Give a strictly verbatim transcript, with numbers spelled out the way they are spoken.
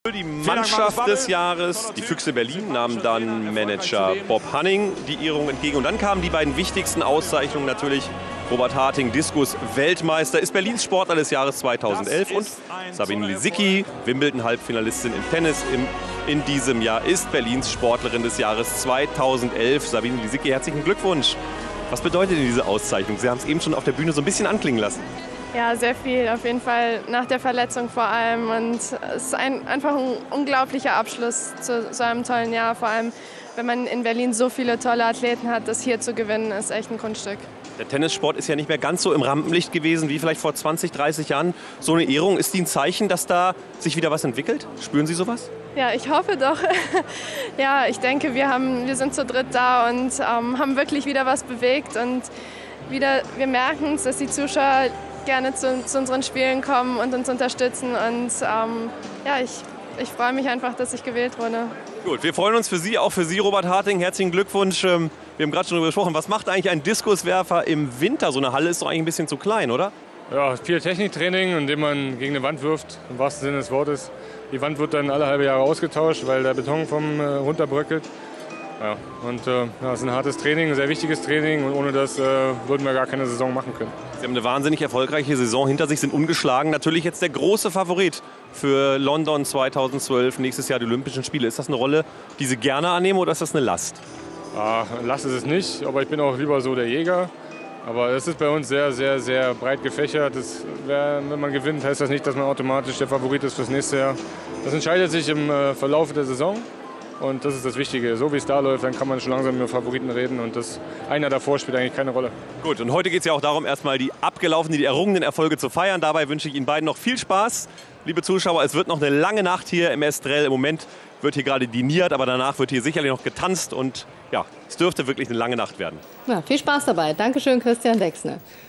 Die Mannschaft des Jahres, die Füchse Berlin, nahmen dann Manager Bob Hanning die Ehrung entgegen. Und dann kamen die beiden wichtigsten Auszeichnungen natürlich. Robert Harting, Diskus-Weltmeister, ist Berlins Sportler des Jahres zweitausendelf. Und Sabine Lisicki, Wimbledon-Halbfinalistin im Tennis im, in diesem Jahr, ist Berlins Sportlerin des Jahres zweitausendelf. Sabine Lisicki, herzlichen Glückwunsch. Was bedeutet denn diese Auszeichnung? Sie haben es eben schon auf der Bühne so ein bisschen anklingen lassen. Ja, sehr viel, auf jeden Fall nach der Verletzung vor allem. Und es ist ein, einfach ein unglaublicher Abschluss zu so einem tollen Jahr. Vor allem, wenn man in Berlin so viele tolle Athleten hat, das hier zu gewinnen, ist echt ein Kunststück. Der Tennissport ist ja nicht mehr ganz so im Rampenlicht gewesen wie vielleicht vor zwanzig, dreißig Jahren. So eine Ehrung, ist die ein Zeichen, dass da sich wieder was entwickelt? Spüren Sie sowas? Ja, ich hoffe doch. Ja, ich denke, wir, haben, wir sind zu dritt da und ähm, haben wirklich wieder was bewegt. Und wieder, wir merken es, dass die Zuschauer gerne zu, zu unseren Spielen kommen und uns unterstützen. Und ähm, ja, ich, ich freue mich einfach, dass ich gewählt wurde. Gut, wir freuen uns für Sie, auch für Sie, Robert Harting. Herzlichen Glückwunsch. Wir haben gerade schon darüber gesprochen. Was macht eigentlich ein Diskuswerfer im Winter? So eine Halle ist doch eigentlich ein bisschen zu klein, oder? Ja, viel Techniktraining, indem man gegen eine Wand wirft, im wahrsten Sinne des Wortes. Die Wand wird dann alle halbe Jahre ausgetauscht, weil der Beton vom äh, runterbröckelt. Ja, und äh, ja, das ist ein hartes Training, ein sehr wichtiges Training. Und ohne das äh, würden wir gar keine Saison machen können. Sie haben eine wahnsinnig erfolgreiche Saison hinter sich, sind ungeschlagen. Natürlich jetzt der große Favorit für London zweitausendzwölf, nächstes Jahr die Olympischen Spiele. Ist das eine Rolle, die Sie gerne annehmen, oder ist das eine Last? Ja, Last ist es nicht, aber ich bin auch lieber so der Jäger. Aber es ist bei uns sehr, sehr, sehr breit gefächert. Das, wenn man gewinnt, heißt das nicht, dass man automatisch der Favorit ist fürs nächste Jahr. Das entscheidet sich im äh, Verlauf der Saison. Und das ist das Wichtige. So wie es da läuft, dann kann man schon langsam über Favoriten reden. Und das, einer davor spielt eigentlich keine Rolle. Gut, und heute geht es ja auch darum, erstmal die abgelaufenen, die errungenen Erfolge zu feiern. Dabei wünsche ich Ihnen beiden noch viel Spaß. Liebe Zuschauer, es wird noch eine lange Nacht hier im Estrell. Im Moment wird hier gerade diniert, aber danach wird hier sicherlich noch getanzt. Und ja, es dürfte wirklich eine lange Nacht werden. Ja, viel Spaß dabei. Dankeschön, Christian Dexne.